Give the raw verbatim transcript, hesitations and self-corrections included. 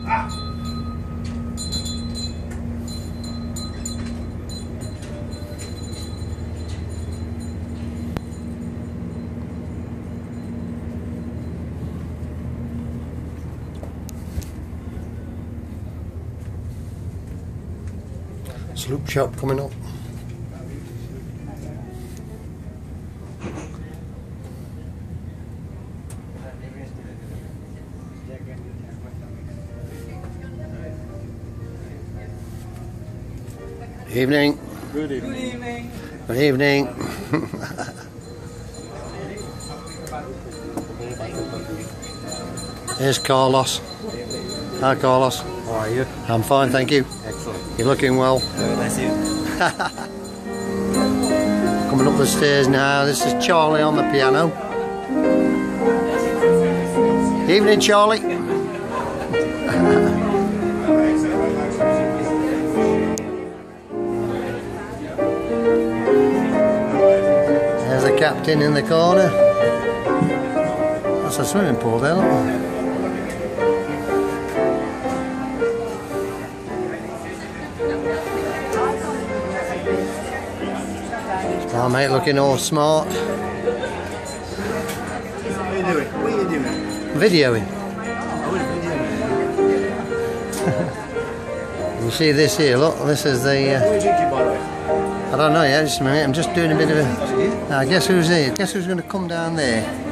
Sloop shop coming up. Evening. Good evening. Good evening. Good evening. Here's Carlos. Hi Carlos. How are you? I'm fine, thank you. Excellent. You're looking well. Very nice evening. Coming up the stairs now. This is Charlie on the piano. Evening, Charlie. There's the captain in the corner. That's a swimming pool there, look. Our mate looking all smart. What are you doing? What are you doing? Videoing. Oh, videoing. You see this here, look, this is the... Uh, What are you drinking, by the way? I don't know yet, just a minute, I'm just doing a bit of a... Now, guess who's here? Guess who's going to come down there?